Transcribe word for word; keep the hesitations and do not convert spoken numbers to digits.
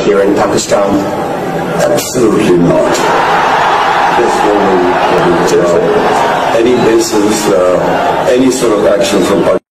here in Pakistan? Absolutely not. There's no way we can, uh, any basis, uh, any sort of action from Pakistan.